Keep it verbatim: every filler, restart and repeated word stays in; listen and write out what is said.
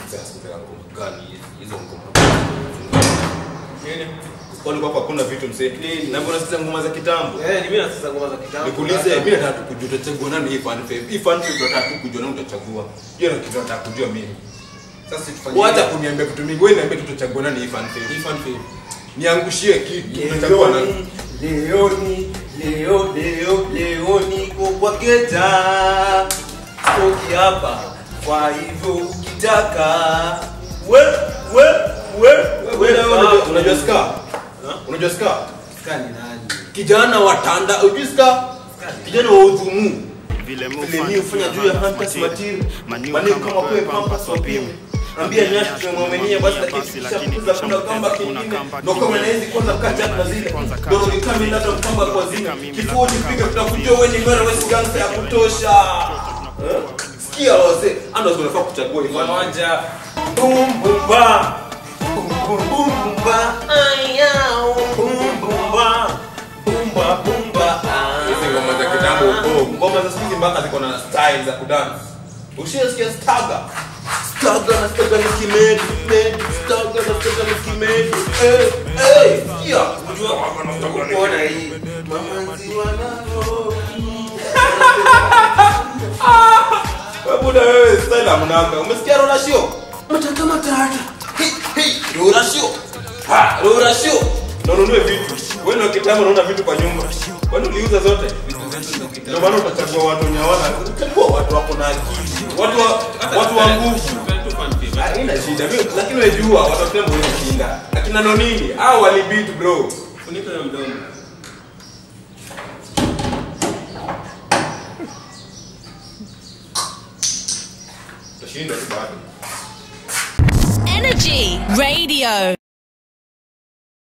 sasa kutoka ngoma gani hizo ngoma. Nini? Kwani kwa kuna vitu msee. Na mbona sasa ngoma za kitambo? Eh, ni mimi nasikiza ngoma za kitambo. Nikuulize mimi nataka kujua utachagua nani hii fan fave. Hii fan fave nataka kujua nani utachagua. Hiyo ndio kitu nataka kujua mimi. Sasa tufanye. Wacha kuniambia vitu mingi. Wewe niambie tutachagua nani hii fan fave. Hii fan fave. Niangushie kitu. Utachagua nani? Leoni, leo leo leo niko kwa keta. Toki hapa. Kwa hivyo ukitaka we we we wewe unajua ska? Unajua ska? Ska ni nani? Kijana wa Tanda, unajua ska? Kijana wa Udhumu. Vile mimi ufanya juu ya Hunters material. Mani kama kwa pampas wapime. Ambia nyashi tumemwamenia basi lakini kisha kuna kamba kingine. Ndio kama naenzi kwanza kati hapa zile. Ndio ni kama ndio kamba kwa zile. Kifua nipiga tutakujua wewe ni ngara wewe gangster ya kutosha. Sikia wazee, ando tunafaa kuchagua hivi. Moja. Bum bum ba. Bum bum ba. Ayao. Bum bum ba. Bumba bumba. Hizi ngoma za kitambo, oh, ngoma za siku mpaka ziko na style za kudance. Ushasikia staga? Staga na staga ni kimedi, kimedi, staga na staga ni kimedi. Eh, eh, sikia. Unajua kuona hii. Mama nziwa nalo. Wewe buda wewe style amnaka. Umesikia Rorashio? Matata matata. Hey, hey, Rorashio. Ha, Rorashio. Na ununue vitu. Wewe ndio kitambo unaona vitu kwa nyumba. Kwani uliuza zote? Ndio maana utachagua watu nyawana. Utachagua watu wako na akili. Watu wa watu wa nguvu. Haina shida mimi lakini unajua watafuta mwenye kushinda. Lakini ndio nini? Hao wali beat bro. Funika na mdomo. Tashinda tu bado. Energy Radio.